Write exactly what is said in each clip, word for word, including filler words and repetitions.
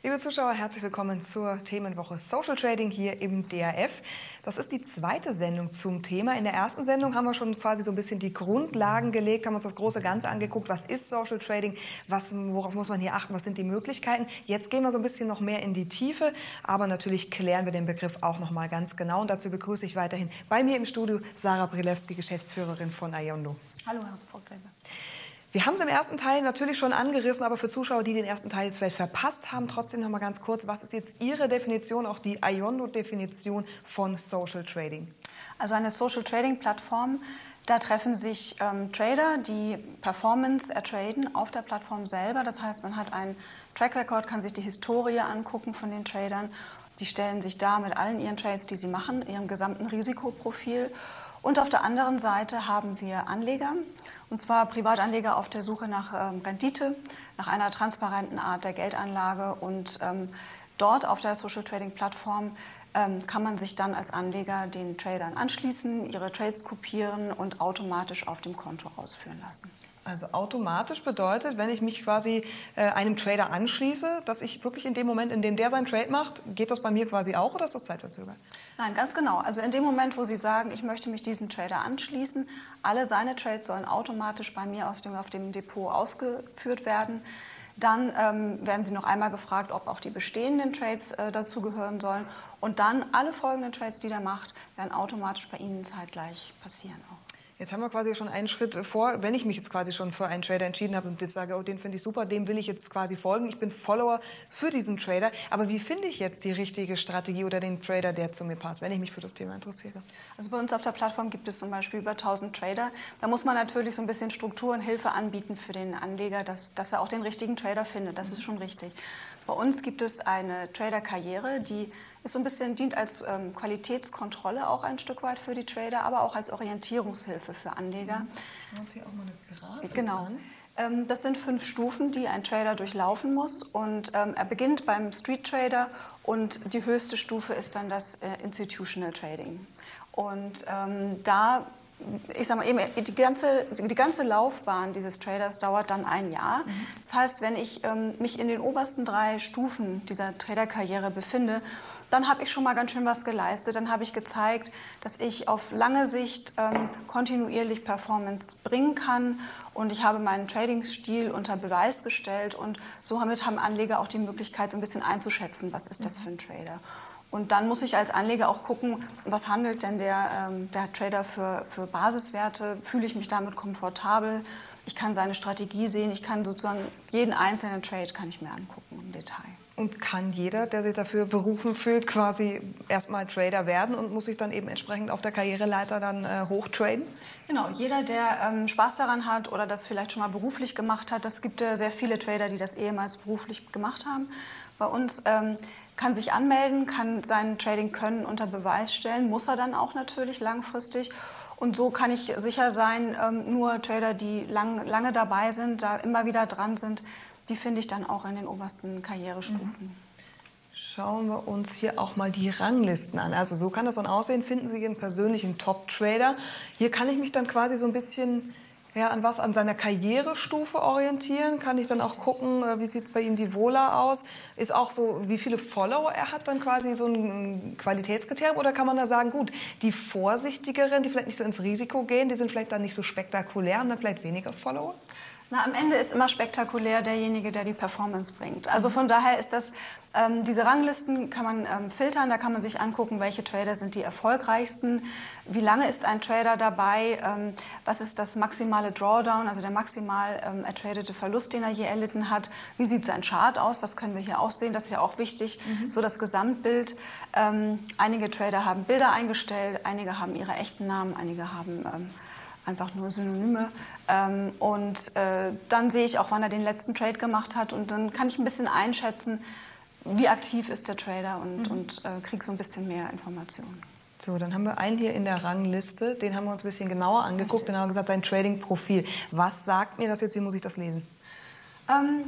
Liebe Zuschauer, herzlich willkommen zur Themenwoche Social Trading hier im D R F. Das ist die zweite Sendung zum Thema. In der ersten Sendung haben wir schon quasi so ein bisschen die Grundlagen gelegt, haben uns das große Ganze angeguckt. Was ist Social Trading? Was, worauf muss man hier achten? Was sind die Möglichkeiten? Jetzt gehen wir so ein bisschen noch mehr in die Tiefe, aber natürlich klären wir den Begriff auch noch mal ganz genau. Und dazu begrüße ich weiterhin bei mir im Studio Sarah Brilewski, Geschäftsführerin von Ayondo. Hallo, Herr Frau Gräber. Wir haben es im ersten Teil natürlich schon angerissen, aber für Zuschauer, die den ersten Teil jetzt vielleicht verpasst haben, trotzdem noch mal ganz kurz, was ist jetzt Ihre Definition, auch die Ayondo-Definition von Social Trading? Also eine Social Trading Plattform, da treffen sich ähm, Trader, die Performance ertraden auf der Plattform selber. Das heißt, man hat einen Track Record, kann sich die Historie angucken von den Tradern. Die stellen sich dar mit allen ihren Trades, die sie machen, ihrem gesamten Risikoprofil. Und auf der anderen Seite haben wir Anleger, und zwar Privatanleger auf der Suche nach ähm, Rendite, nach einer transparenten Art der Geldanlage. Und ähm, dort auf der Social Trading Plattform ähm, kann man sich dann als Anleger den Tradern anschließen, ihre Trades kopieren und automatisch auf dem Konto ausführen lassen. Also automatisch bedeutet, wenn ich mich quasi äh, einem Trader anschließe, dass ich wirklich in dem Moment, in dem der seinen Trade macht, geht das bei mir quasi auch oder ist das zeitverzögert? Nein, ganz genau. Also in dem Moment, wo Sie sagen, ich möchte mich diesem Trader anschließen, alle seine Trades sollen automatisch bei mir aus dem, auf dem Depot ausgeführt werden. Dann ähm, werden Sie noch einmal gefragt, ob auch die bestehenden Trades äh, dazugehören sollen. Und dann alle folgenden Trades, die der macht, werden automatisch bei Ihnen zeitgleich passieren auch. Jetzt haben wir quasi schon einen Schritt vor, wenn ich mich jetzt quasi schon für einen Trader entschieden habe und jetzt sage, oh, den finde ich super, dem will ich jetzt quasi folgen. Ich bin Follower für diesen Trader. Aber wie finde ich jetzt die richtige Strategie oder den Trader, der zu mir passt, wenn ich mich für das Thema interessiere? Also bei uns auf der Plattform gibt es zum Beispiel über tausend Trader. Da muss man natürlich so ein bisschen Struktur und Hilfe anbieten für den Anleger, dass, dass er auch den richtigen Trader findet. Das ist schon richtig. Bei uns gibt es eine Trader-Karriere, die ist so ein bisschen, dient als ähm, Qualitätskontrolle auch ein Stück weit für die Trader, aber auch als Orientierungshilfe für Anleger. Mhm. Uns hier auch mal eine Grafik Genau. an. Ähm, das sind fünf Stufen, die ein Trader durchlaufen muss. Und ähm, er beginnt beim Street Trader und die höchste Stufe ist dann das äh, Institutional Trading. Und ähm, da Ich sag mal eben, die ganze, die ganze Laufbahn dieses Traders dauert dann ein Jahr. Mhm. Das heißt, wenn ich ähm, mich in den obersten drei Stufen dieser Traderkarriere befinde, dann habe ich schon mal ganz schön was geleistet. Dann habe ich gezeigt, dass ich auf lange Sicht ähm, kontinuierlich Performance bringen kann. Und ich habe meinen Trading-Stil unter Beweis gestellt. Und somit haben Anleger auch die Möglichkeit, so ein bisschen einzuschätzen, was ist das für ein Trader. Und dann muss ich als Anleger auch gucken, was handelt denn der, ähm, der Trader für, für Basiswerte, fühle ich mich damit komfortabel, ich kann seine Strategie sehen, ich kann sozusagen jeden einzelnen Trade kann ich mir angucken im Detail. Und kann jeder, der sich dafür berufen fühlt, quasi erstmal Trader werden und muss sich dann eben entsprechend auf der Karriereleiter dann äh, hochtraden? Genau, jeder, der ähm, Spaß daran hat oder das vielleicht schon mal beruflich gemacht hat, das gibt ja sehr viele Trader, die das ehemals beruflich gemacht haben. Bei uns ähm, kann sich anmelden, kann sein Trading können unter Beweis stellen, muss er dann auch natürlich langfristig. Und so kann ich sicher sein, ähm, nur Trader, die lang, lange dabei sind, da immer wieder dran sind, die finde ich dann auch in den obersten Karrierestufen. Mhm. Schauen wir uns hier auch mal die Ranglisten an. Also so kann das dann aussehen. Finden Sie Ihren persönlichen Top-Trader. Hier kann ich mich dann quasi so ein bisschen ja, an was, an seiner Karrierestufe orientieren. Kann ich dann auch gucken, wie sieht es bei ihm die Vola aus? Ist auch so, wie viele Follower er hat, dann quasi so ein Qualitätskriterium? Oder kann man da sagen, gut, die Vorsichtigeren, die vielleicht nicht so ins Risiko gehen, die sind vielleicht dann nicht so spektakulär und dann vielleicht weniger Follower? Na, am Ende ist immer spektakulär derjenige, der die Performance bringt. Also von daher ist das, ähm, diese Ranglisten kann man ähm, filtern, da kann man sich angucken, welche Trader sind die erfolgreichsten, wie lange ist ein Trader dabei, ähm, was ist das maximale Drawdown, also der maximal ähm, ertradete Verlust, den er je erlitten hat, wie sieht sein Chart aus, das können wir hier auch sehen, das ist ja auch wichtig, mhm. so das Gesamtbild. Ähm, einige Trader haben Bilder eingestellt, einige haben ihre echten Namen, einige haben ähm, einfach nur Synonyme. Ähm, und äh, dann sehe ich auch, wann er den letzten Trade gemacht hat. Und dann kann ich ein bisschen einschätzen, wie aktiv ist der Trader und, mhm. und äh, kriege so ein bisschen mehr Informationen. So, dann haben wir einen hier in der Rangliste. Den haben wir uns ein bisschen genauer angeguckt. Den haben wir gesagt, sein Trading-Profil. Was sagt mir das jetzt? Wie muss ich das lesen? Ähm,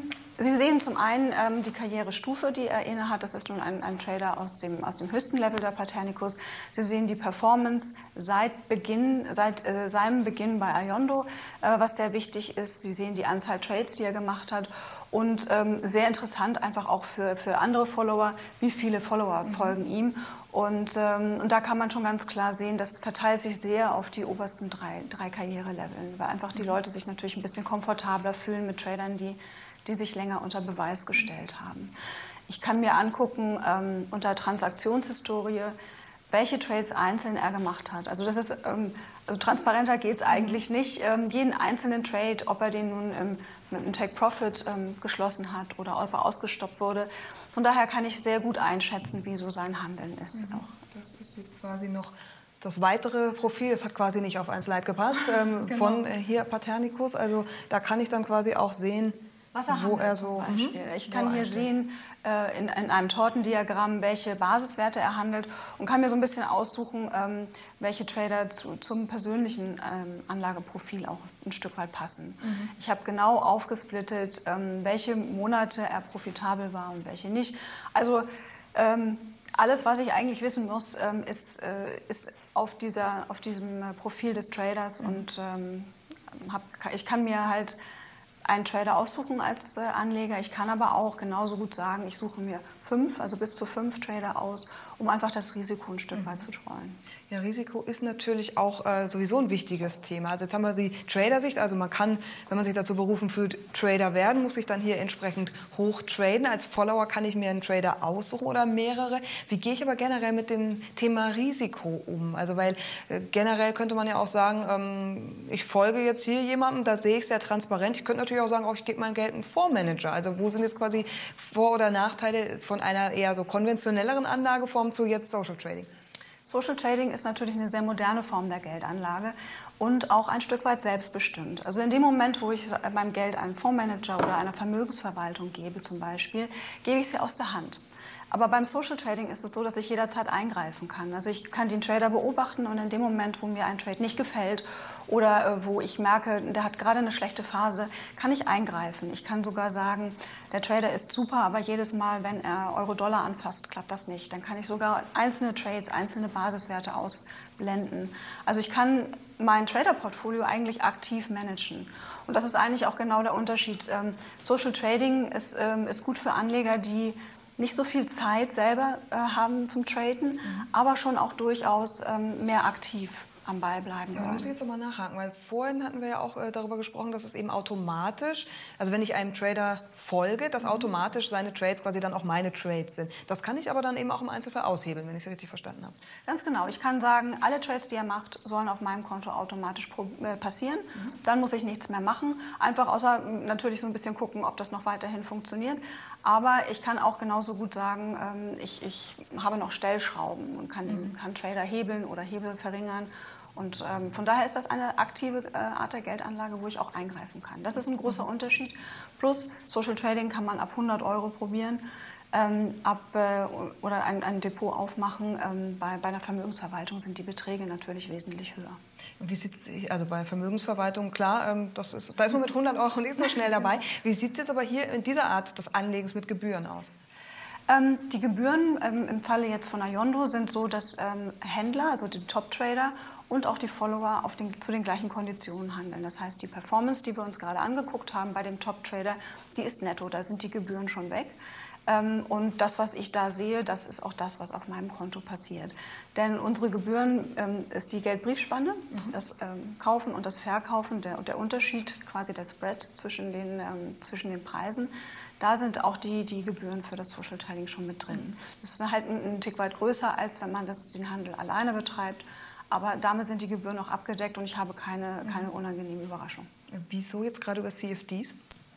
Sie sehen zum einen ähm, die Karrierestufe, die er innehat. Das ist nun ein, ein Trader aus dem, aus dem höchsten Level der Paternicus. Sie sehen die Performance seit, Beginn, seit äh, seinem Beginn bei Ayondo, äh, was sehr wichtig ist. Sie sehen die Anzahl Trades, die er gemacht hat. Und ähm, sehr interessant einfach auch für, für andere Follower, wie viele Follower mhm. folgen ihm. Und, ähm, und da kann man schon ganz klar sehen, das verteilt sich sehr auf die obersten drei, drei Karriereleveln, weil einfach die Leute sich natürlich ein bisschen komfortabler fühlen mit Tradern, die, die sich länger unter Beweis gestellt haben. Ich kann mir angucken ähm, unter Transaktionshistorie, welche Trades einzeln er gemacht hat. Also das ist, ähm, also transparenter geht es eigentlich nicht. Ähm, jeden einzelnen Trade, ob er den nun ähm, mit einem Take-Profit ähm, geschlossen hat oder ob er ausgestoppt wurde. Von daher kann ich sehr gut einschätzen, wie so sein Handeln ist. Mhm. Das ist jetzt quasi noch das weitere Profil. Das hat quasi nicht auf ein Slide gepasst ähm, genau. von äh, hier Paternicus. Also da kann ich dann quasi auch sehen, was er wo handelt, er so. zum Beispiel. Ich kann hier sehen äh, in, in einem Tortendiagramm, welche Basiswerte er handelt und kann mir so ein bisschen aussuchen, ähm, welche Trader zu, zum persönlichen ähm, Anlageprofil auch ein Stück weit passen. Mhm. Ich habe genau aufgesplittet, ähm, welche Monate er profitabel war und welche nicht. Also ähm, alles, was ich eigentlich wissen muss, ähm, ist, äh, ist auf, dieser, auf diesem Profil des Traders mhm. und ähm, hab, ich kann mir halt einen Trader aussuchen als äh, Anleger. Ich kann aber auch genauso gut sagen, ich suche mir fünf, also bis zu fünf Trader aus, um einfach das Risiko ein Stück mhm. weit zu streuen. Ja, Risiko ist natürlich auch äh, sowieso ein wichtiges Thema. Also jetzt haben wir die Trader-Sicht, also man kann, wenn man sich dazu berufen fühlt, Trader werden, muss sich dann hier entsprechend hoch traden. Als Follower kann ich mir einen Trader aussuchen oder mehrere. Wie gehe ich aber generell mit dem Thema Risiko um? Also weil äh, generell könnte man ja auch sagen, ähm, ich folge jetzt hier jemandem, da sehe ich sehr transparent. Ich könnte natürlich auch sagen, oh, ich gebe mein Geld einem Fondsmanager. Also wo sind jetzt quasi Vor- oder Nachteile von einer eher so konventionelleren Anlageform zu jetzt Social Trading? Social Trading ist natürlich eine sehr moderne Form der Geldanlage und auch ein Stück weit selbstbestimmt. Also in dem Moment, wo ich meinem Geld einem Fondsmanager oder einer Vermögensverwaltung gebe zum Beispiel, gebe ich sie aus der Hand. Aber beim Social Trading ist es so, dass ich jederzeit eingreifen kann. Also ich kann den Trader beobachten und in dem Moment, wo mir ein Trade nicht gefällt oder äh, wo ich merke, der hat gerade eine schlechte Phase, kann ich eingreifen. Ich kann sogar sagen, der Trader ist super, aber jedes Mal, wenn er Euro-Dollar anfasst, klappt das nicht. Dann kann ich sogar einzelne Trades, einzelne Basiswerte ausblenden. Also ich kann mein Trader-Portfolio eigentlich aktiv managen. Und das ist eigentlich auch genau der Unterschied. Ähm, Social Trading ist, ähm, ist gut für Anleger, die nicht so viel Zeit selber äh, haben zum Traden, mhm. aber schon auch durchaus ähm, mehr aktiv am Ball bleiben können. Da muss ich jetzt noch mal nachhaken, weil vorhin hatten wir ja auch äh, darüber gesprochen, dass es eben automatisch, also wenn ich einem Trader folge, dass mhm. automatisch seine Trades quasi dann auch meine Trades sind. Das kann ich aber dann eben auch im Einzelfall aushebeln, wenn ich es richtig verstanden habe. Ganz genau. Ich kann sagen, alle Trades, die er macht, sollen auf meinem Konto automatisch äh, passieren. Mhm. Dann muss ich nichts mehr machen. Einfach außer natürlich so ein bisschen gucken, ob das noch weiterhin funktioniert. Aber ich kann auch genauso gut sagen, ähm, ich, ich habe noch Stellschrauben und kann, mhm. kann Trader hebeln oder Hebel verringern. Und ähm, von daher ist das eine aktive äh, Art der Geldanlage, wo ich auch eingreifen kann. Das ist ein großer mhm. Unterschied. Plus Social Trading kann man ab hundert Euro probieren, ähm, ab, äh, oder ein, ein Depot aufmachen. Ähm, bei, bei einer Vermögensverwaltung sind die Beträge natürlich wesentlich höher. Wie sieht's, also bei Vermögensverwaltung, klar, ähm, das ist, da ist man mit hundert Euro nicht so schnell dabei. Wie sieht es jetzt aber hier in dieser Art des Anlegens mit Gebühren aus? Ähm, die Gebühren ähm, im Falle jetzt von Ayondo sind so, dass ähm, Händler, also die Top-Trader und auch die Follower auf den, zu den gleichen Konditionen handeln. Das heißt, die Performance, die wir uns gerade angeguckt haben bei dem Top-Trader, die ist netto, da sind die Gebühren schon weg. Ähm, und das, was ich da sehe, das ist auch das, was auf meinem Konto passiert. Denn unsere Gebühren ähm, ist die Geldbriefspanne, mhm. das ähm, Kaufen und das Verkaufen, der, der Unterschied, quasi der Spread zwischen den, ähm, zwischen den Preisen. Da sind auch die, die Gebühren für das Social Trading schon mit drin. Das ist halt ein, ein Tick weit größer, als wenn man das, den Handel alleine betreibt. Aber damit sind die Gebühren auch abgedeckt und ich habe keine, keine unangenehme Überraschung. Wieso jetzt gerade über C F Ds?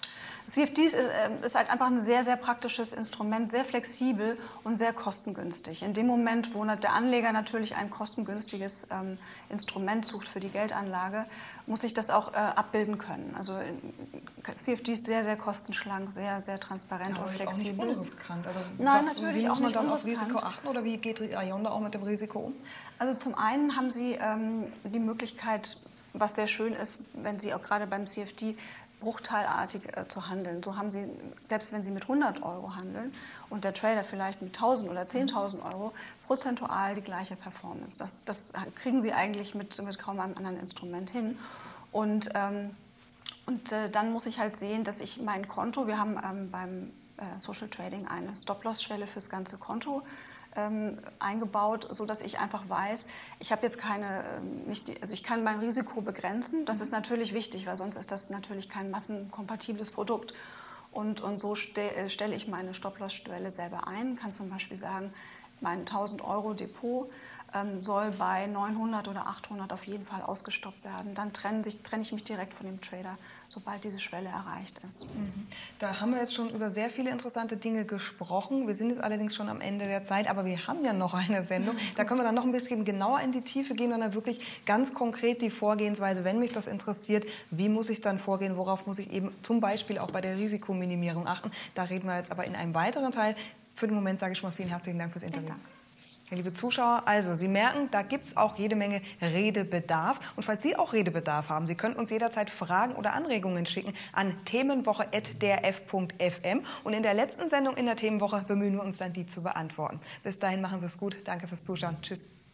C F Ds ist halt einfach ein sehr, sehr praktisches Instrument, sehr flexibel und sehr kostengünstig. In dem Moment, wo der Anleger natürlich ein kostengünstiges ähm, Instrument sucht für die Geldanlage, muss ich das auch äh, abbilden können. Also C F Ds sehr, sehr kostenschlank, sehr, sehr transparent ja, und flexibel. Auch nicht unriskant. Also Nein, was, natürlich wie muss auch man nicht dann unriskant. aufs Risiko achten oder wie geht Ayondo auch mit dem Risiko um? Also zum einen haben Sie ähm, die Möglichkeit, was sehr schön ist, wenn Sie auch gerade beim C F D bruchteilartig äh, zu handeln. So haben Sie, selbst wenn Sie mit hundert Euro handeln und der Trader vielleicht mit tausend oder zehntausend Euro, prozentual die gleiche Performance. Das, das kriegen Sie eigentlich mit, mit kaum einem anderen Instrument hin. Und, ähm, und äh, dann muss ich halt sehen, dass ich mein Konto, wir haben ähm, beim äh, Social Trading eine Stop-Loss-Schwelle fürs ganze Konto ähm, eingebaut, sodass ich einfach weiß, ich habe jetzt keine, ähm, nicht die, also ich kann mein Risiko begrenzen. Das ist natürlich wichtig, weil sonst ist das natürlich kein massenkompatibles Produkt. Und, und so ste stelle ich meine Stop-Loss-Schwelle selber ein, kann zum Beispiel sagen, mein tausend Euro Depot ähm, soll bei neunhundert oder achthundert auf jeden Fall ausgestoppt werden. Dann trenne, sich, trenne ich mich direkt von dem Trader, sobald diese Schwelle erreicht ist. Mhm. Da haben wir jetzt schon über sehr viele interessante Dinge gesprochen. Wir sind jetzt allerdings schon am Ende der Zeit, aber wir haben ja noch eine Sendung. Da können wir dann noch ein bisschen genauer in die Tiefe gehen und dann wirklich ganz konkret die Vorgehensweise, wenn mich das interessiert, wie muss ich dann vorgehen, worauf muss ich eben zum Beispiel auch bei der Risikominimierung achten. Da reden wir jetzt aber in einem weiteren Teil. Für den Moment sage ich schon mal vielen herzlichen Dank fürs Interview. Dank. Ja, liebe Zuschauer, also Sie merken, da gibt es auch jede Menge Redebedarf. Und falls Sie auch Redebedarf haben, Sie können uns jederzeit Fragen oder Anregungen schicken an themenwoche at d r f punkt f m. Und in der letzten Sendung in der Themenwoche bemühen wir uns dann, die zu beantworten. Bis dahin machen Sie es gut. Danke fürs Zuschauen. Tschüss.